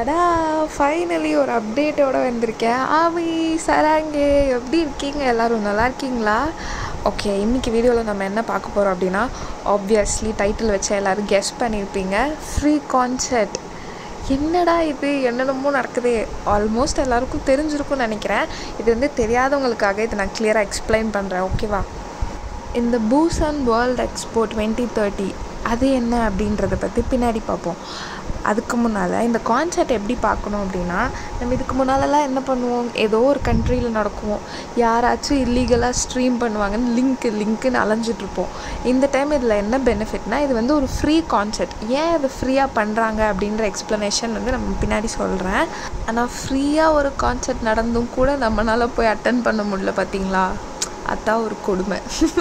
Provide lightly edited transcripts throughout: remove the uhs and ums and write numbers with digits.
டடா ஃபைனலி ஒரு அப்டேட்டோடு வந்திருக்கேன். ஆவி சராங்கே எப்படி இருக்கீங்க? எல்லோரும் நல்லா இருக்கீங்களா? ஓகே, இன்றைக்கி வீடியோவில் நம்ம என்ன பார்க்க போகிறோம் அப்படின்னா, ஆப்வியஸ்லி டைட்டில் வச்சு எல்லோரும் கெஸ் பண்ணியிருப்பீங்க, ஃப்ரீ கான்சர்ட். என்னடா இது, என்னென்னமோ நடக்குது. ஆல்மோஸ்ட் எல்லாருக்கும் தெரிஞ்சிருக்கும்னு நினைக்கிறேன். இது வந்து தெரியாதவங்களுக்காக இதை நான் கிளியராக எக்ஸ்பிளைன் பண்ணுறேன், ஓகேவா? இந்த பூசான் வேர்ல்டு எக்ஸ்போ 2030 அது என்ன அப்படின்றத பற்றி பின்னாடி பார்ப்போம். அதுக்கு முன்னால் இந்த கான்செர்ட் எப்படி பார்க்கணும் அப்படின்னா, நம்ம இதுக்கு முன்னாலெல்லாம் என்ன பண்ணுவோம், ஏதோ ஒரு கண்ட்ரியில் நடக்குவோம், யாராச்சும் இல்லீகலாக ஸ்ட்ரீம் பண்ணுவாங்கன்னு லிங்க்குன்னு அலைஞ்சிட்ருப்போம். இந்த டைம் இதில் என்ன பெனிஃபிட்னா, இது வந்து ஒரு ஃப்ரீ கான்செர்ட். ஏன் இது ஃப்ரீயாக பண்ணுறாங்க அப்படின்ற எக்ஸ்ப்ளனேஷன் வந்து நம்ம பின்னாடி சொல்கிறேன். ஆனால் ஃப்ரீயாக ஒரு கான்செர்ட் நடந்தும் கூட நம்மளால் போய் அட்டன் பண்ண முடியல, பார்த்தீங்களா? அதான் ஒரு கொடுமை.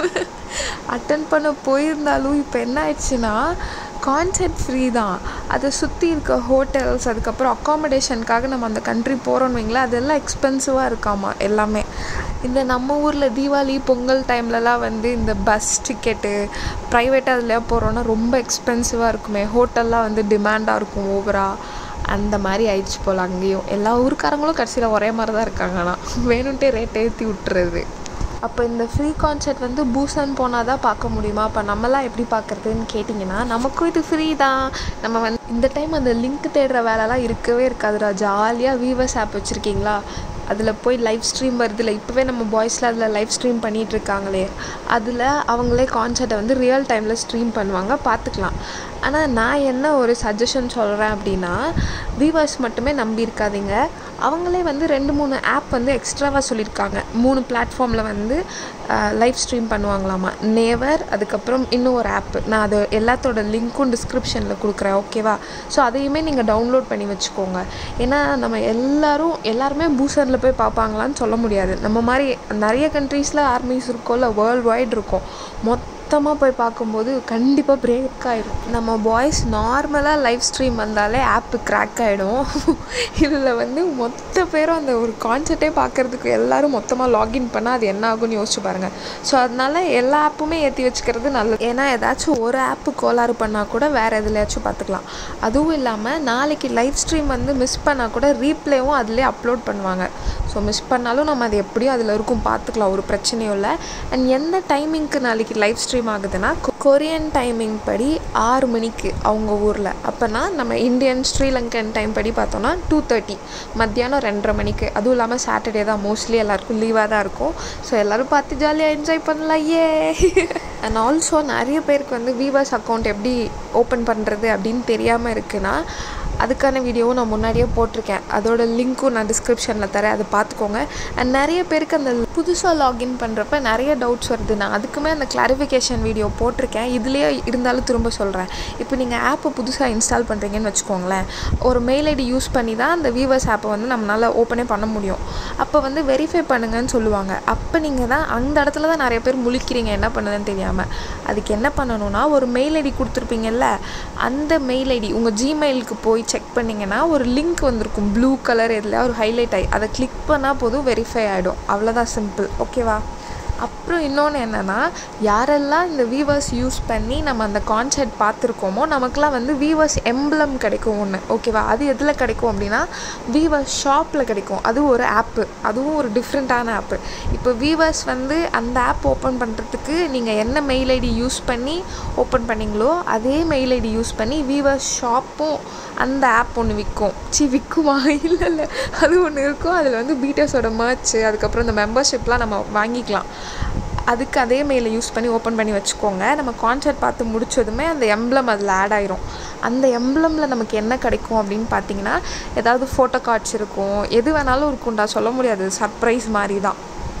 அட்டன் பண்ண போயிருந்தாலும் இப்போ என்ன ஆயிடுச்சுன்னா, கான்செர்ட் ஃப்ரீ தான், அதை சுற்றி இருக்க ஹோட்டல்ஸ், அதுக்கப்புறம் அக்காமடேஷனுக்காக நம்ம அந்த கண்ட்ரி போகிறோன்னு வைங்களேன், அதெல்லாம் எக்ஸ்பென்சிவாக இருக்காமா எல்லாமே. இந்த நம்ம ஊரில் தீபாவளி பொங்கல் டைம்லலாம் வந்து இந்த பஸ் டிக்கெட்டு ப்ரைவேட்டாக அதில் போகிறோன்னா ரொம்ப எக்ஸ்பென்சிவாக இருக்குமே, ஹோட்டல்லாம் வந்து டிமாண்டாக இருக்கும் ஓவராக. அந்த மாதிரி ஆயிடுச்சு போல் அங்கேயும். எல்லா ஊருக்காரங்களும் கடைசியில் ஒரே மாதிரி தான் இருக்காங்கன்னா, வேணுன்ட்டே ரேட் ஏற்றி விட்டுறது. அப்போ இந்த ஃப்ரீ கான்செர்ட் வந்து பூசான் போனால் தான் பார்க்க முடியுமா? அப்போ நம்மளாம் எப்படி பார்க்குறதுன்னு கேட்டிங்கன்னா, நமக்கும் இது ஃப்ரீ தான். நம்ம வந்து இந்த டைம் அந்த லிங்க் தேடுற வேலைலாம் இருக்கவே இருக்காதுடா. ஜாலியாக weverse ஆப் வச்சுருக்கீங்களா, அதில் போய் லைவ் ஸ்ட்ரீம் வருதுல்ல, இப்போவே நம்ம பாய்ஸில் அதில் லைவ் ஸ்ட்ரீம் பண்ணிகிட்ருக்காங்களே, அதில் அவங்களே கான்செர்ட்டை வந்து ரியல் டைமில் ஸ்ட்ரீம் பண்ணுவாங்க, பார்த்துக்கலாம். ஆனால் நான் என்ன ஒரு சஜஷன் சொல்கிறேன் அப்படின்னா, weverse மட்டுமே நம்பி இருக்காதீங்க. அவங்களே வந்து 2-3 ஆப் வந்து எக்ஸ்ட்ராவாக சொல்லியிருக்காங்க. 3 பிளாட்ஃபார்மில் வந்து லைவ் ஸ்ட்ரீம் பண்ணுவாங்களாமா. நேவர், அதுக்கப்புறம் இன்னும் ஒரு ஆப்பு, நான் அது எல்லாத்தோட லிங்க்கும் டிஸ்கிரிப்ஷனில் கொடுக்குறேன், ஓகேவா? ஸோ அதையுமே நீங்கள் டவுன்லோட் பண்ணி வச்சுக்கோங்க. ஏன்னா நம்ம எல்லாருமே பூசானில் போய் பார்ப்பாங்களான்னு சொல்ல முடியாது. நம்ம மாதிரி நிறைய கண்ட்ரீஸில் ஆர்மிஸ் இருக்கோம், இல்லை வேர்ல்டு வைட் இருக்கும். மொத்தமாக போய் பார்க்கும்போது கண்டிப்பாக பிரேக் ஆகிடும். நம்ம பாய்ஸ் நார்மலாக லைவ் ஸ்ட்ரீம் வந்தாலே ஆப்பு கிராக் ஆகிடும். இதில் வந்து மொத்த பேரும் அந்த ஒரு கான்செர்ட்டே பார்க்குறதுக்கு எல்லோரும் மொத்தமாக லாகின் பண்ணால் அது என்ன ஆகும்னு யோசிச்சு பாருங்கள். ஸோ அதனால் எல்லா ஆப்புமே ஏற்றி வச்சுக்கிறது நல்லது. ஏன்னா ஏதாச்சும் ஒரு ஆப்பு கோளாறு பண்ணால் கூட வேறு எதுலையாச்சும் பார்த்துக்கலாம். அதுவும் இல்லாமல் நாளைக்கு லைவ் ஸ்ட்ரீம் வந்து மிஸ் பண்ணால் கூட ரீப்ளேவும் அதிலே அப்லோட் பண்ணுவாங்க. ஸோ மிஸ் பண்ணாலும் நம்ம அது எப்படியும் அதில் இருக்கும், பார்த்துக்கலாம், ஒரு பிரச்சனையும் இல்லை. அண்ட் எந்த டைமிங்க்கு நாளைக்கு லைவ் ஸ்ட்ரீம் ஆகுதுன்னா, கொரியன் டைமிங் படி 6 மணிக்கு அவங்க ஊரில். அப்போனா நம்ம இந்தியன் ஸ்ரீலங்கன் டைம் படி பார்த்தோன்னா 2:30 மத்தியானம் 2:30 மணிக்கு. அதுவும் இல்லாமல் சாட்டர்டே தான், மோஸ்ட்லி எல்லாருக்கும் லீவாக தான் இருக்கும். ஸோ எல்லோரும் பார்த்து ஜாலியாக என்ஜாய் பண்ணலாம். ஏ அண்ட் ஆல்சோ நிறைய பேருக்கு வந்து weverse அக்கௌண்ட் எப்படி ஓப்பன் பண்ணுறது அப்படின்னு தெரியாமல் இருக்குன்னா, அதுக்கான வீடியோவும் நான் முன்னாடியே போட்டிருக்கேன். அதோட லிங்க்கும் நான் டிஸ்கிரிப்ஷனில் தரேன், அதை பார்த்துக்கோங்க. அண்ட் நிறைய பேருக்கு அந்த புதுசாக லாகின் பண்ணுறப்ப நிறைய டவுட்ஸ் வருது. நான் அதுக்குமே அந்த கிளாரிஃபிகேஷன் வீடியோ போட்டிருக்கேன், இதுலேயே இருந்தாலும் திரும்ப சொல்கிறேன். இப்போ நீங்கள் ஆப்பை புதுசாக இன்ஸ்டால் பண்ணுறீங்கன்னு வச்சுக்கோங்களேன், ஒரு மெயில் ஐடி யூஸ் பண்ணி தான் அந்த weverse ஆப்பை வந்து நம்மளால் ஓப்பனே பண்ண முடியும். அப்போ வந்து வெரிஃபை பண்ணுங்கன்னு சொல்லுவாங்க. அப்போ நீங்கள் தான் அந்த இடத்துல தான் நிறைய பேர் முழிக்கிறீங்க, என்ன பண்ணுதுன்னு தெரியாமல். அதுக்கு என்ன பண்ணணும்னா, ஒரு மெயில் ஐடி கொடுத்துருப்பீங்கல்ல, அந்த மெயில் ஐடி உங்கள் ஜிமெயிலுக்கு போய் செக் பண்ணிங்கன்னா ஒரு லிங்க் வந்திருக்கும், ப்ளூ கலர், இதில் ஒரு ஹைலைட் ஆகி, அதை கிளிக் பண்ணால் போதும், வெரிஃபை ஆகிடும். அவ்வளோதான், சிம்பிள், ஓகேவா? அப்புறம் இன்னொன்று என்னென்னா, யாரெல்லாம் இந்த weverse யூஸ் பண்ணி நம்ம அந்த கான்செர்ட் பார்த்துருக்கோமோ, நமக்குலாம் வந்து weverse emblem கிடைக்கும் ஒன்று, ஓகேவா? அது எதில் கிடைக்கும் அப்படின்னா, weverse ஷாப்பில் கிடைக்கும். அது ஒரு ஆப்பு, அதுவும் ஒரு டிஃப்ரெண்ட்டான ஆப்பு. இப்போ weverse வந்து அந்த ஆப் ஓப்பன் பண்ணுறதுக்கு நீங்கள் என்ன மெயில் ஐடி யூஸ் பண்ணி ஓப்பன் பண்ணிங்களோ, அதே மெயில் ஐடி யூஸ் பண்ணி weverse ஷாப்பும் அந்த ஆப் ஒன்று விற்குமா? இல்லை, அது ஒன்று இருக்கும். அதில் வந்து பீட்டர்ஸோட மர்ச்சு, அதுக்கப்புறம் இந்த மெம்பர்ஷிப்லாம் நம்ம வாங்கிக்கலாம். அதுக்கு அதே மெயிலை யூஸ் பண்ணி ஓப்பன் பண்ணி வச்சுக்கோங்க. நம்ம கான்செர்ட் பார்த்து முடிச்சதுமே அந்த எம்ப்ளம் அதில் ஆட் ஆயிரும். அந்த எம்ப்ளமில் நமக்கு என்ன கிடைக்கும் அப்படின்னு பார்த்தீங்கன்னா, ஏதாவது ஃபோட்டோ கார்ட்ஸ் இருக்கும், எது வேணாலும் இருக்கும்டா, சொல்ல முடியாது, சர்ப்ரைஸ் மாதிரி தான்.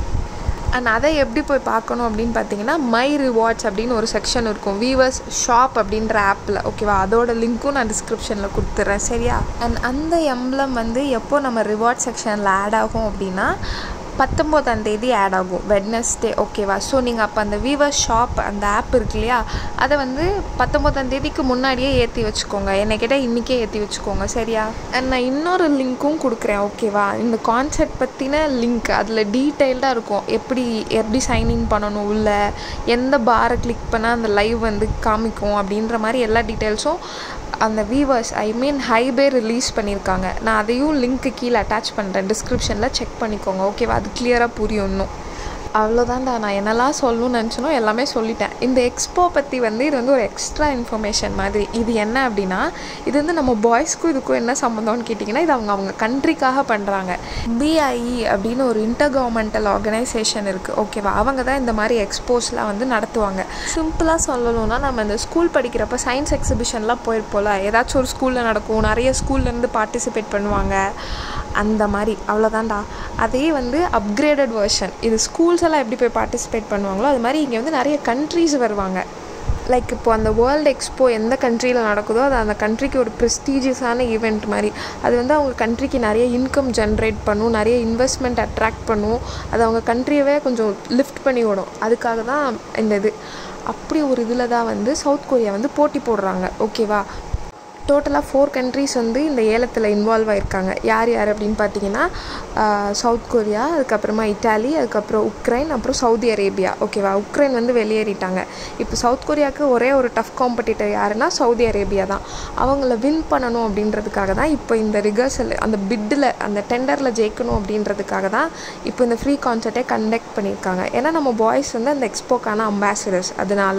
அண்ட் அதை எப்படி போய் பார்க்கணும் அப்படின்னு பார்த்தீங்கன்னா, மை ரிவார்ட்ஸ் அப்படின்னு ஒரு செக்ஷன் இருக்கும் weverse ஷாப் அப்படின்ற ஆப்பில், ஓகேவா? அதோட லிங்க்கும் நான் டிஸ்கிரிப்ஷனில் கொடுத்துட்றேன், சரியா? அண்ட் அந்த எம்ப்ளம் வந்து எப்போ நம்ம ரிவார்ட் செக்ஷனில் ஆட் ஆகும் அப்படின்னா, 19ஆம் தேதி ஆட் ஆகும், வெட்னஸ்டே, ஓகேவா? ஸோ நீங்கள் அப்போ அந்த weverse ஷாப் அந்த ஆப் இருக்கு இல்லையா, அதை வந்து 19ஆம் தேதிக்கு முன்னாடியே ஏற்றி வச்சுக்கோங்க. என்னை கேட்டால் இன்றைக்கே ஏற்றி வச்சுக்கோங்க, சரியா? அண்ட் நான் இன்னொரு லிங்க்கும் கொடுக்குறேன், ஓகேவா? இந்த கான்செர்ட் பற்றின லிங்க் அதில் டீட்டெயில்டாக இருக்கும். எப்படி சைன்இன் பண்ணணும், உள்ள எந்த பாரை கிளிக் பண்ணால் அந்த லைவ் வந்து காமிக்கும் அப்படின்ற மாதிரி எல்லா டீட்டெயில்ஸும் அந்த வீவர்ஸ் ஹைபே ரிலீஸ் பண்ணியிருக்காங்க. நான் அதையும் லிங்க்கு கீழே அட்டாச் பண்ணுறேன், டிஸ்கிரிப்ஷனில் செக் பண்ணிக்கோங்க. ஓகேவா? அது கிளியராக புரியும் இன்னும். அவ்வளோதான்டா, நான் என்னெல்லாம் சொல்லணும்னு நினச்சனோ எல்லாமே சொல்லிட்டேன். இந்த எக்ஸ்போ பற்றி இது ஒரு எக்ஸ்ட்ரா இன்ஃபர்மேஷன் மாதிரி. இது என்ன அப்படின்னா, இது நம்ம பாய்ஸ்க்கும் இதுக்கும் என்ன சம்மந்தம்னு கேட்டிங்கன்னா, இது அவங்க கண்ட்ரிக்காக பண்ணுறாங்க. BIE அப்படின்னு ஒரு இன்டர் கவர்மெண்டல் ஆர்கனைசேஷன் இருக்குது. ஓகேவா? அவங்க தான் இந்த மாதிரி எக்ஸ்போஸ்லாம் நடத்துவாங்க. சிம்பிளாக சொல்லணும்னா, நம்ம இந்த ஸ்கூல் படிக்கிறப்ப சயின்ஸ் எக்ஸிபிஷன்லாம் போயிருப்போம்ல, ஏதாச்சும் ஒரு ஸ்கூலில் நடக்கும், நிறைய ஸ்கூல்லேருந்து பார்ட்டிசிபேட் பண்ணுவாங்க, அந்த மாதிரி. அவ்வளோதான்டா. அதே அப்கிரேடட் வெர்ஷன். இது ஸ்கூல்ஸ் எல்லாம் எப்படி போய் பார்ட்டிசிபேட் பண்ணுவாங்களோ அது மாதிரி இங்கே நிறைய கண்ட்ரீஸ் வருவாங்க. லைக் இப்போ அந்த வேர்ல்டு எக்ஸ்போ எந்த கண்ட்ரியில் நடக்குதோ அது அந்த கண்ட்ரிக்கு ஒரு ப்ரெஸ்டீஜியஸான ஈவெண்ட் மாதிரி. அது அவங்க கண்ட்ரிக்கு நிறைய இன்கம் ஜென்ரேட் பண்ணும், நிறைய இன்வெஸ்ட்மெண்ட் அட்ராக்ட் பண்ணும், அது அவங்க கண்ட்ரியவே கொஞ்சம் லிஃப்ட் பண்ணி விடும். அதுக்காக தான் இந்த இது. அப்படி ஒரு இதில் தான் சவுத் கொரியா போட்டி போடுறாங்க. ஓகேவா? டோட்டலாக 4 கண்ட்ரீஸ் இந்த ஏலத்தில் இன்வால்வ் ஆகிருக்காங்க. யார் அப்படின்னு பார்த்தீங்கன்னா, சவுத் கொரியா, அதுக்கப்புறமா இட்டாலி, அதுக்கப்புறம் உக்ரைன், அப்புறம் சவுதி அரேபியா. ஓகேவா? உக்ரைன் வெளியேறிட்டாங்க. இப்போ சவுத் கொரியாவுக்கு ஒரே ஒரு டஃப் காம்படிட்டர் யாருன்னா சவுதி அரேபியா தான். அவங்கள வின் பண்ணணும் அப்படின்றதுக்காக தான் இப்போ இந்த ரிகர்சல், அந்த பிட்டில், அந்த டெண்டரில் ஜெயிக்கணும் அப்படின்றதுக்காக தான் இப்போ இந்த ஃப்ரீ கான்சர்ட்டே கண்டக்ட் பண்ணியிருக்காங்க. ஏன்னா நம்ம பாய்ஸ் அந்த எக்ஸ்போக்கான அம்பாசிடர்ஸ். அதனால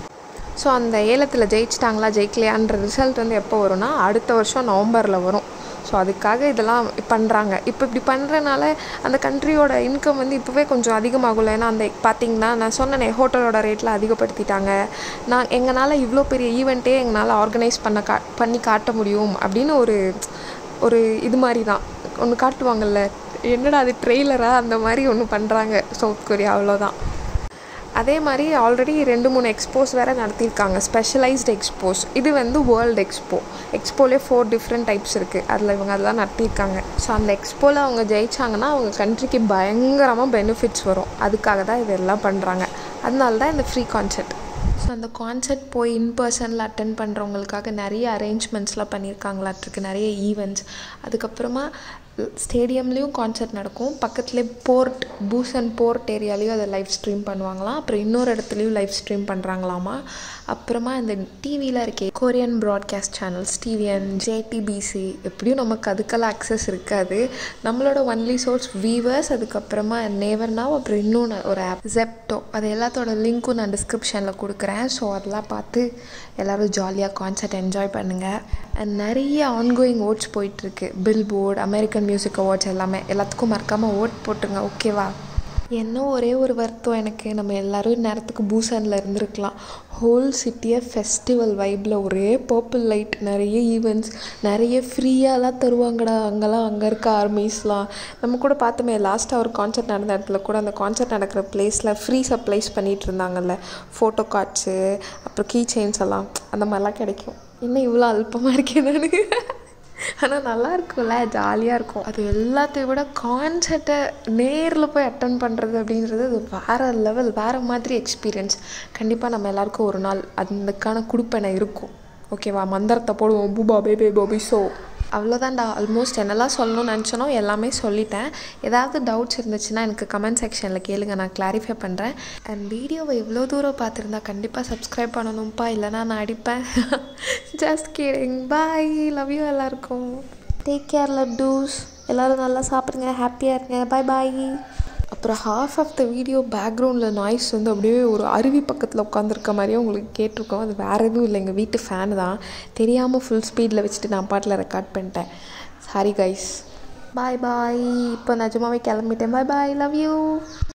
ஸோ அந்த ஏலத்தில் ஜெயிச்சிட்டாங்களா ஜெயிக்கலையான்ற ரிசல்ட் எப்போ வரும்னா அடுத்த வருஷம் நவம்பரில் வரும். ஸோ அதுக்காக இதெல்லாம் பண்ணுறாங்க. இப்போ இப்படி பண்ணுறனால அந்த கண்ட்ரியோட இன்கம் இப்போவே கொஞ்சம் அதிகமாகல. ஏன்னா அந்த பார்த்திங்கன்னா நான் சொன்னேனே, ஹோட்டலோட ரேட்டில் அதிகப்படுத்திட்டாங்க. எங்களால் இவ்வளோ பெரிய ஈவெண்ட்டே எங்களால் ஆர்கனைஸ் பண்ணி காட்ட முடியும் அப்படின்னு ஒரு இது மாதிரி தான் ஒன்று காட்டுவாங்கள்ல, என்னடா அது ட்ரெய்லராக, அந்த மாதிரி ஒன்று பண்ணுறாங்க சவுத் கொரியா. அவ்வளோதான். அதே மாதிரி ஆல்ரெடி 2-3 எக்ஸ்போஸ் வேறு நடத்தியிருக்காங்க, ஸ்பெஷலைஸ்டு எக்ஸ்போஸ். இது வேர்ல்டு எக்ஸ்போ. எக்ஸ்போலே 4 டிஃப்ரெண்ட் டைப்ஸ் இருக்குது. அதில் அதெல்லாம் நடத்தியிருக்காங்க. ஸோ அந்த எக்ஸ்போவில் அவங்க ஜெயிச்சாங்கன்னா அவங்க கண்ட்ரிக்கு பயங்கரமாக பெனிஃபிட்ஸ் வரும். அதுக்காக தான் இதெல்லாம் பண்ணுறாங்க. அதனால தான் இந்த ஃப்ரீ கான்சர்ட். ஸோ அந்த கான்சர்ட் போய் இன்பர்சனில் அட்டென்ட் பண்ணுறவங்களுக்காக நிறைய அரேஞ்ச்மெண்ட்ஸ்லாம் பண்ணியிருக்காங்களாட்டிருக்கு, நிறைய ஈவெண்ட்ஸ். அதுக்கப்புறமா ஸ்டேடியம்லேயும் கான்சர்ட் நடக்கும். பக்கத்துலேயே பூசன் போர்ட் ஏரியாலேயும் அதை லைவ் ஸ்ட்ரீம் பண்ணுவாங்களாம். அப்புறம் இன்னொரு இடத்துலையும் லைவ் ஸ்ட்ரீம் பண்ணுறாங்களாமா. அப்புறமா இந்த டிவியில் இருக்கே Korean broadcast channels, TVN, JTBC, எப்படியும் நமக்கு அதுக்கெல்லாம் அக்சஸ் இருக்காது. நம்மளோட ஒன்லி சோர்ஸ் weverse, அதுக்கப்புறமா naver, அப்புறம் இன்னொன்று ஒரு ஆப் zepeto. அது எல்லாத்தோட லிங்க்கும் நான் டிஸ்கிரிப்ஷனில் கொடுக்குறேன். ஸோ அதெல்லாம் பார்த்து எல்லோரும் ஜாலியாக கான்சர்ட் என்ஜாய் பண்ணுங்கள். அண்ட் நிறைய ஆன்கோயிங் ஓட்ஸ் போயிட்டுருக்கு. பில்போர்ட், அமெரிக்கன் மியூசிக் அவார்ட்ஸ் எல்லாத்துக்கும் மறக்காமல் ஓட் போட்டுங்க. ஓகேவா? என்ன ஒரே ஒரு வருத்தம் எனக்கு, நம்ம எல்லோரும் நேரத்துக்கு பூசானில் இருந்திருக்கலாம். ஹோல் சிட்டியை ஃபெஸ்டிவல் வைப்பில் ஒரே பர்பிள் லைட், நிறைய ஈவெண்ட்ஸ், நிறைய ஃப்ரீயாலாம் தருவாங்கடா. அங்கே இருக்க ஆர்மிஸ்லாம் நம்ம கூட பார்த்தோமே, லாஸ்ட்டாக ஒரு கான்சர்ட் நடந்த இடத்துல கூட அந்த கான்சர்ட் நடக்கிற பிளேஸில் ஃப்ரீ சப்ளைஸ் பண்ணிகிட்டு இருந்தாங்கல்ல, ஃபோட்டோ கார்ட்ஸு, அப்புறம் கீ செயின்ஸ் எல்லாம், அந்த மாதிரிலாம் கிடைக்கும். இன்னும் இவ்வளோ அல்பமாக இருக்கேன் நான். ஆனால் நல்லா இருக்கும்ல, ஜாலியாக இருக்கும். அது எல்லாத்தையும் விட கான்சர்ட்டை நேரில் போய் அட்டன் பண்ணுறது அப்படின்றது அது வேறு லெவல், வேறு மாதிரி எக்ஸ்பீரியன்ஸ். கண்டிப்பாக நம்ம எல்லாருக்கும் ஒரு நாள் அதுக்கான குடுப்பனை இருக்கும். ஓகேவா? மந்திரத்தை போடுவோம், பூபா பேபே பாபி. ஸோ அவ்வளோதான்டா. ஆல்மோஸ்ட் என்னெல்லாம் சொல்லணும்னு நினச்சனோ எல்லாமே சொல்லிட்டேன். ஏதாவது டவுட்ஸ் இருந்துச்சுன்னா எனக்கு கமெண்ட் செக்ஷனில் கேளுங்க, நான் கிளாரிஃபை பண்ணுறேன். அண்ட் வீடியோவை இவ்வளோ தூரம் பார்த்துருந்தா கண்டிப்பாக சப்ஸ்கிரைப் பண்ணணும்ப்பா, இல்லைனா நான் அடிப்பேன். Just kidding. Bye, love you எல்லாருக்கும். டேக் கேர் லட்டூஸ். எல்லோரும் நல்லா சாப்பிடுங்க, ஹாப்பியாக இருங்க. Bye bye. அப்புறம் ஹாஃப் ஆஃப் த வீடியோ பேக்ரவுண்டில் நாய்ஸ் அப்படியே ஒரு அருவி பக்கத்தில் உட்காந்துருக்க மாதிரியே உங்களுக்கு கேட்டிருக்கோம். அது வேறு எதுவும் இல்லை, எங்கள் வீட்டு ஃபேன் தான். தெரியாமல் ஃபுல் ஸ்பீடில் வச்சுட்டு நான் பாட்டில் ரெக்கார்ட் பண்ணிட்டேன். Sorry guys. Bye bye. இப்போ நிஜமாவே கிளம்பிட்டேன். Bye bye, love you.